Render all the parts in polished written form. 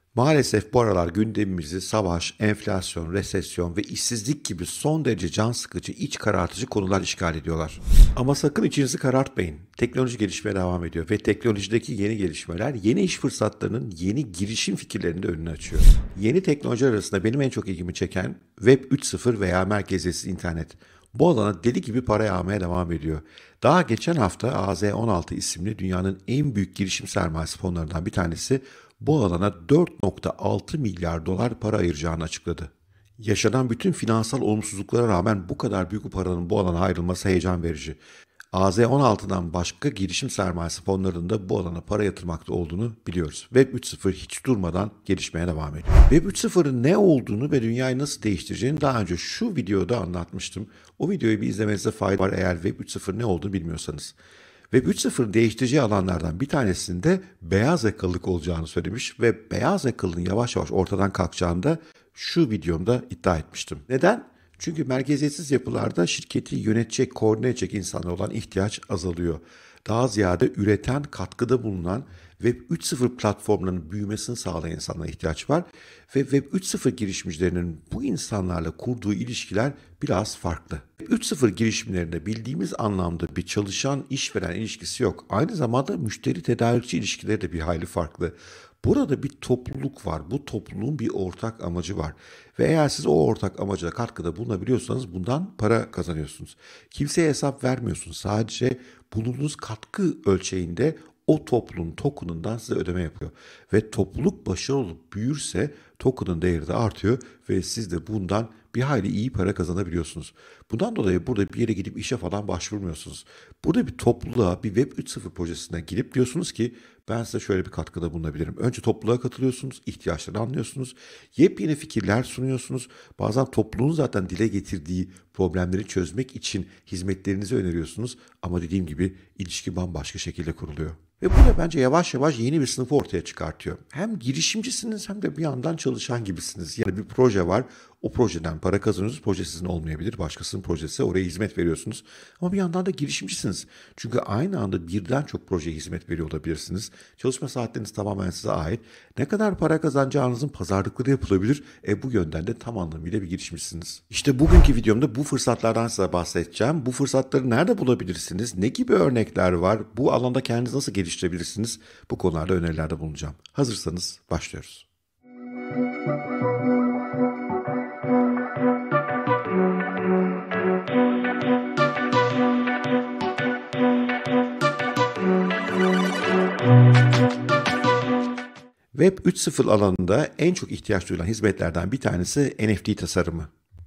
Maalesef bu aralar gündemimizi savaş, enflasyon, resesyon ve işsizlik gibi son derece can sıkıcı, iç karartıcı konular işgal ediyorlar. Ama sakın içinizi karartmayın. Teknoloji gelişmeye devam ediyor ve teknolojideki yeni gelişmeler yeni iş fırsatlarının, yeni girişim fikirlerinin de önünü açıyor. Yeni teknolojiler arasında benim en çok ilgimi çeken Web 3.0 veya merkeziyetsiz internet. Bu alana deli gibi para yağmaya devam ediyor. Daha geçen hafta AZ16 isimli dünyanın en büyük girişim sermayesi fonlarından bir tanesi bu alana 4,6 milyar dolar para ayıracağını açıkladı. Yaşanan bütün finansal olumsuzluklara rağmen bu kadar büyük bir paranın bu alana ayrılması heyecan verici. AZ16'dan başka girişim sermayesi fonlarının da bu alana para yatırmakta olduğunu biliyoruz. Web 3.0 hiç durmadan gelişmeye devam ediyor. Web 3.0'ın ne olduğunu ve dünyayı nasıl değiştireceğini daha önce şu videoda anlatmıştım. O videoyu bir izlemenize fayda var eğer Web 3.0 ne olduğunu bilmiyorsanız. Web 3.0 değiştirici alanlardan bir tanesinde beyaz yakalılık olacağını söylemiş ve beyaz yakalılığın yavaş yavaş ortadan kalkacağını da şu videomda iddia etmiştim. Neden? Çünkü merkeziyetsiz yapılarda şirketi yönetecek, koordine edecek insanlar olan ihtiyaç azalıyor. Daha ziyade üreten, katkıda bulunan Web 3.0 platformlarının büyümesini sağlayan insanlara ihtiyaç var. Ve Web 3.0 girişimcilerinin bu insanlarla kurduğu ilişkiler biraz farklı. Web 3.0 girişimlerinde bildiğimiz anlamda bir çalışan işveren ilişkisi yok. Aynı zamanda müşteri tedarikçi ilişkileri de bir hayli farklı. Burada bir topluluk var. Bu topluluğun bir ortak amacı var. Ve eğer siz o ortak amaca katkıda bulunabiliyorsanız bundan para kazanıyorsunuz. Kimseye hesap vermiyorsunuz. Sadece bulunduğunuz katkı ölçeğinde o topluluğun token'ından size ödeme yapıyor. Ve topluluk başarılı olup büyürse token'ın değeri de artıyor ve siz de bundan bir hayli iyi para kazanabiliyorsunuz. Bundan dolayı burada bir yere gidip işe falan başvurmuyorsunuz. Burada bir topluluğa, bir Web 3.0 projesine girip diyorsunuz ki ben size şöyle bir katkıda bulunabilirim. Önce topluluğa katılıyorsunuz, ihtiyaçlarını anlıyorsunuz, yepyeni fikirler sunuyorsunuz. Bazen topluluğun zaten dile getirdiği problemleri çözmek için hizmetlerinizi öneriyorsunuz. Ama dediğim gibi ilişki bambaşka şekilde kuruluyor. Ve bu da bence yavaş yavaş yeni bir sınıfı ortaya çıkartıyor. Hem girişimcisiniz hem de bir yandan çalışan gibisiniz. Yani bir proje var, o projeden para kazanıyorsunuz. Proje sizin olmayabilir, başkasının projesi, oraya hizmet veriyorsunuz. Ama bir yandan da girişimcisiniz. Çünkü aynı anda birden çok projeye hizmet veriyor olabilirsiniz. Çalışma saatleriniz tamamen size ait. Ne kadar para kazanacağınızın pazarlıkları yapılabilir. Bu yönden de tam anlamıyla bir girişimcisiniz. İşte bugünkü videomda bu fırsatlardan size bahsedeceğim. Bu fırsatları nerede bulabilirsiniz? Ne gibi örnekler var? Bu alanda kendinizi nasıl geliştirebilirsiniz? Bu konularda önerilerde bulunacağım. Hazırsanız başlıyoruz. Web 3.0 alanında en çok ihtiyaç duyulan hizmetlerden bir tanesi NFT tasarımı.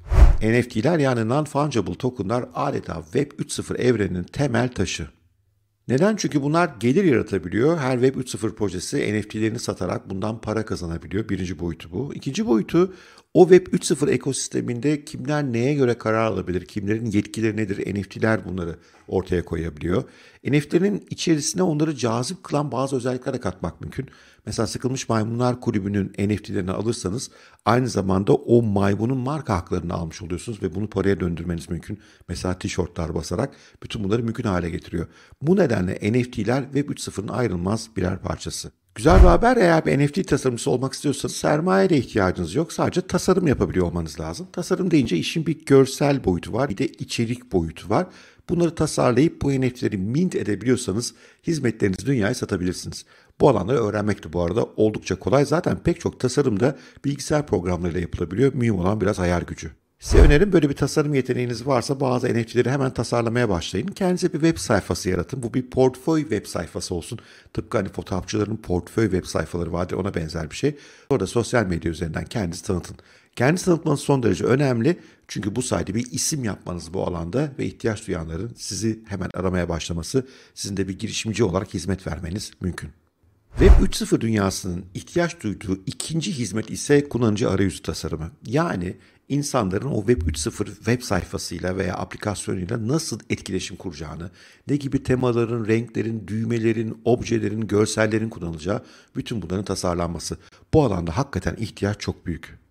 NFT'ler yani Non-Fungible Token'lar adeta Web 3.0 evreninin temel taşı. Neden? Çünkü bunlar gelir yaratabiliyor. Her Web 3.0 projesi NFT'lerini satarak bundan para kazanabiliyor. Birinci boyutu bu. İkinci boyutu o Web 3.0 ekosisteminde kimler neye göre karar alabilir, kimlerin yetkileri nedir, NFT'ler bunları ortaya koyabiliyor. NFT'lerin içerisine onları cazip kılan bazı özellikler de katmak mümkün. Mesela Sıkılmış Maymunlar Kulübü'nün NFT'lerini alırsanız aynı zamanda o maymunun marka haklarını almış oluyorsunuz ve bunu paraya döndürmeniz mümkün. Mesela tişörtler basarak bütün bunları mümkün hale getiriyor. Bu nedenle NFT'ler Web 3.0'ın ayrılmaz birer parçası. Güzel bir haber, eğer bir NFT tasarımcısı olmak istiyorsanız sermayeye de ihtiyacınız yok. Sadece tasarım yapabiliyor olmanız lazım. Tasarım deyince işin bir görsel boyutu var, bir de içerik boyutu var. Bunları tasarlayıp bu NFT'leri mint edebiliyorsanız hizmetlerinizi dünyaya satabilirsiniz. Bu alanları öğrenmek de bu arada oldukça kolay. Zaten pek çok tasarım da bilgisayar programlarıyla yapılabiliyor. Mühim olan biraz hayal gücü. Size önerim, böyle bir tasarım yeteneğiniz varsa bazı NFT'leri hemen tasarlamaya başlayın. Kendinize bir web sayfası yaratın. Bu bir portföy web sayfası olsun. Tıpkı hani fotoğrafçıların portföy web sayfaları vardır, ona benzer bir şey. Orada sosyal medya üzerinden kendinizi tanıtın. Kendinizi tanıtmanız son derece önemli. Çünkü bu sayede bir isim yapmanız bu alanda ve ihtiyaç duyanların sizi hemen aramaya başlaması, sizin de bir girişimci olarak hizmet vermeniz mümkün. Web 3.0 dünyasının ihtiyaç duyduğu ikinci hizmet ise kullanıcı arayüzü tasarımı. Yani insanların o Web 3.0 web sayfasıyla veya aplikasyonuyla nasıl etkileşim kuracağını, ne gibi temaların, renklerin, düğmelerin, objelerin, görsellerin kullanılacağı, bütün bunların tasarlanması. Bu alanda hakikaten ihtiyaç çok büyük.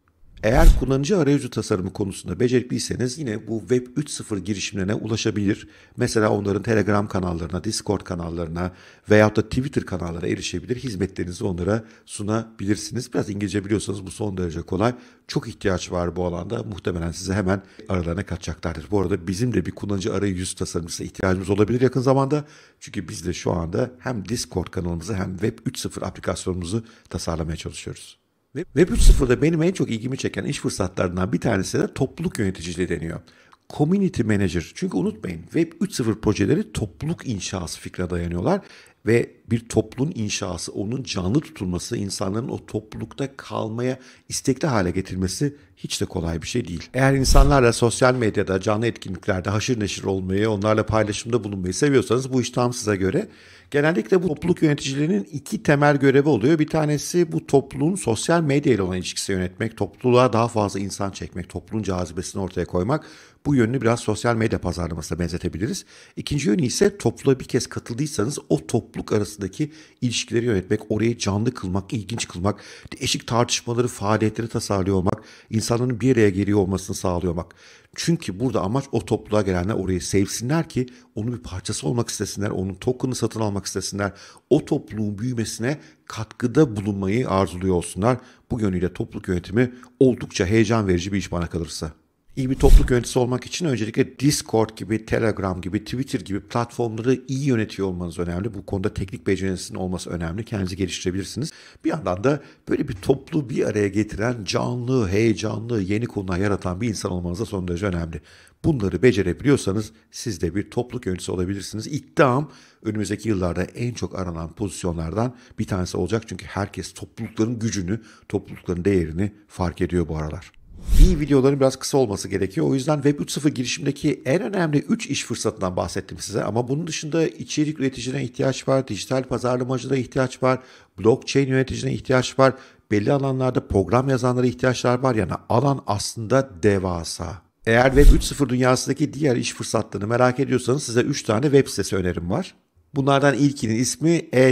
Eğer kullanıcı arayüzü tasarımı konusunda becerikliyseniz yine bu Web 3.0 girişimlerine ulaşabilir. Mesela onların Telegram kanallarına, Discord kanallarına veyahut da Twitter kanallarına erişebilir. Hizmetlerinizi onlara sunabilirsiniz. Biraz İngilizce biliyorsanız bu son derece kolay. Çok ihtiyaç var bu alanda. Muhtemelen size hemen aralarına katacaklardır. Bu arada bizim de bir kullanıcı arayüz tasarımcısına ihtiyacımız olabilir yakın zamanda. Çünkü biz de şu anda hem Discord kanalımızı hem Web 3.0 aplikasyonumuzu tasarlamaya çalışıyoruz. Web 3.0'da benim en çok ilgimi çeken iş fırsatlarından bir tanesi de topluluk yöneticiliği deniyor. Community Manager. Çünkü unutmayın Web 3.0 projeleri topluluk inşası fikrine dayanıyorlar. Ve bir topluluğun inşası, onun canlı tutulması, insanların o toplulukta kalmaya istekli hale getirmesi hiç de kolay bir şey değil. Eğer insanlarla sosyal medyada, canlı etkinliklerde haşır neşir olmayı, onlarla paylaşımda bulunmayı seviyorsanız bu iş tam size göre. Genellikle bu topluluk yöneticilerinin iki temel görevi oluyor. Bir tanesi bu topluluğun sosyal medya ile olan ilişkisini yönetmek, topluluğa daha fazla insan çekmek, topluluğun cazibesini ortaya koymak. Bu yönünü biraz sosyal medya pazarlamasına benzetebiliriz. İkinci yönü ise topluluğa bir kez katıldıysanız o topluluk arasındaki ilişkileri yönetmek, orayı canlı kılmak, ilginç kılmak, değişik tartışmaları, faaliyetleri tasarlıyor olmak, insanların bir araya geliyor olmasını sağlıyor olmak. Çünkü burada amaç o topluluğa gelenler orayı sevsinler ki onun bir parçası olmak istesinler, onun token'ını satın almak istesinler, o topluluğun büyümesine katkıda bulunmayı arzuluyor olsunlar. Bu yönüyle topluluk yönetimi oldukça heyecan verici bir iş bana kalırsa. İyi bir topluluk yöneticisi olmak için öncelikle Discord gibi, Telegram gibi, Twitter gibi platformları iyi yönetiyor olmanız önemli. Bu konuda teknik becerinizin olması önemli. Kendinizi geliştirebilirsiniz. Bir yandan da böyle bir topluluğu bir araya getiren, canlı, heyecanlı, yeni konular yaratan bir insan olmanız da son derece önemli. Bunları becerebiliyorsanız siz de bir topluluk yöneticisi olabilirsiniz. İddiam önümüzdeki yıllarda en çok aranan pozisyonlardan bir tanesi olacak. Çünkü herkes toplulukların gücünü, toplulukların değerini fark ediyor bu aralar. İyi videoların biraz kısa olması gerekiyor. O yüzden Web 3.0 girişimdeki en önemli 3 iş fırsatından bahsettim size. Ama bunun dışında içerik üreticine ihtiyaç var, dijital pazarlamacılara ihtiyaç var, blockchain yöneticine ihtiyaç var, belli alanlarda program yazanlara ihtiyaçlar var. Yani alan aslında devasa. Eğer Web 3.0 dünyasındaki diğer iş fırsatlarını merak ediyorsanız size 3 tane web sitesi önerim var. Bunlardan ilkinin ismi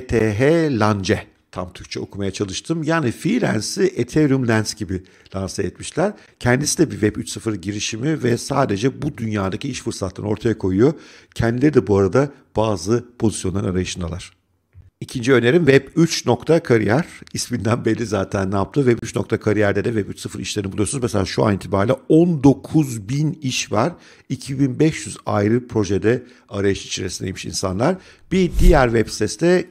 ETH Lance. Tam Türkçe okumaya çalıştım. Yani freelance'i Ethereum Lens gibi lanse etmişler. Kendisi de bir Web 3.0 girişimi ve sadece bu dünyadaki iş fırsatlarını ortaya koyuyor. Kendileri de bu arada bazı pozisyonların arayışındalar. İkinci önerim Web3.kariyer. İsminden belli zaten ne yaptı. Web3.kariyerde de Web 3.0 işlerini buluyorsunuz. Mesela şu an itibariyle 19.000 iş var. 2.500 ayrı projede arayış içerisindeymiş insanlar. Bir diğer web sitesi de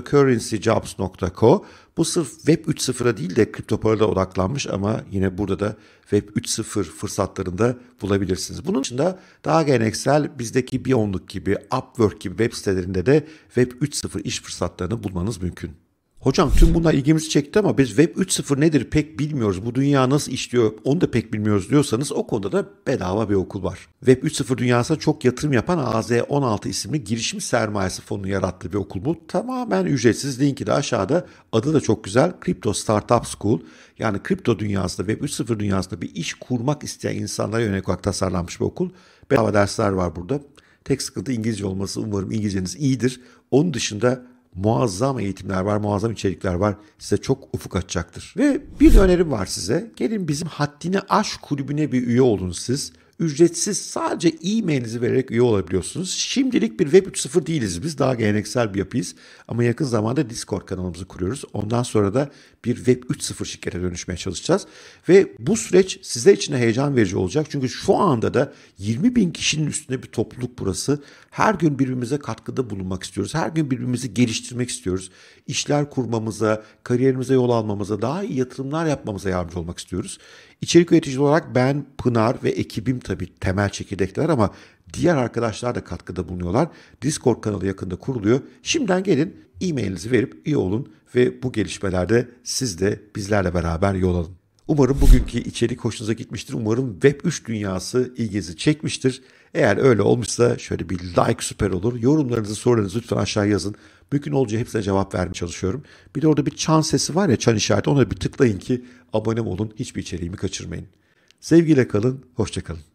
cryptocurrencyjobs.co. Bu sırf Web 3.0'a değil de kripto paralara odaklanmış ama yine burada da Web 3.0 fırsatlarında bulabilirsiniz. Bunun dışında daha geleneksel bizdeki Beyondluk gibi, Upwork gibi web sitelerinde de Web 3.0 iş fırsatlarını bulmanız mümkün. Hocam tüm bunlar ilgimizi çekti ama biz Web 3.0 nedir pek bilmiyoruz. Bu dünya nasıl işliyor onu da pek bilmiyoruz diyorsanız o konuda da bedava bir okul var. Web 3.0 dünyasına çok yatırım yapan AZ16 isimli girişim sermayesi fonunu yarattığı bir okul bu. Tamamen ücretsiz. Linki de aşağıda. Adı da çok güzel. Crypto Startup School. Yani kripto dünyasında, Web 3.0 dünyasında bir iş kurmak isteyen insanlara yönelik olarak tasarlanmış bir okul. Bedava dersler var burada. Tek sıkıntı İngilizce olması. Umarım İngilizceniz iyidir. Onun dışında muazzam eğitimler var, muazzam içerikler var. Size çok ufuk açacaktır. Ve bir de önerim var size. Gelin bizim Haddini Aş kulübüne bir üye olun siz. Ücretsiz sadece e-mailinizi vererek üye olabiliyorsunuz. Şimdilik bir Web 3.0 değiliz biz. Daha geleneksel bir yapıyız. Ama yakın zamanda Discord kanalımızı kuruyoruz. Ondan sonra da bir Web 3.0 şirkete dönüşmeye çalışacağız. Ve bu süreç sizler için de heyecan verici olacak. Çünkü şu anda da 20.000 kişinin üstünde bir topluluk burası. Her gün birbirimize katkıda bulunmak istiyoruz. Her gün birbirimizi geliştirmek istiyoruz. İşler kurmamıza, kariyerimize yol almamıza, daha iyi yatırımlar yapmamıza yardımcı olmak istiyoruz. İçerik üreticisi olarak ben, Pınar ve ekibim tabii temel çekirdekler ama diğer arkadaşlar da katkıda bulunuyorlar. Discord kanalı yakında kuruluyor. Şimdiden gelin e-mailinizi verip üye olun ve bu gelişmelerde siz de bizlerle beraber yol alın. Umarım bugünkü içerik hoşunuza gitmiştir. Umarım Web 3 dünyası ilginizi çekmiştir. Eğer öyle olmuşsa şöyle bir like süper olur. Yorumlarınızı, sorularınızı lütfen aşağı yazın. Mümkün olduğunca hepsine cevap vermeye çalışıyorum. Bir de orada bir çan sesi var ya, çan işareti, ona bir tıklayın ki abone olun. Hiçbir içeriğimi kaçırmayın. Sevgiyle kalın, hoşça kalın.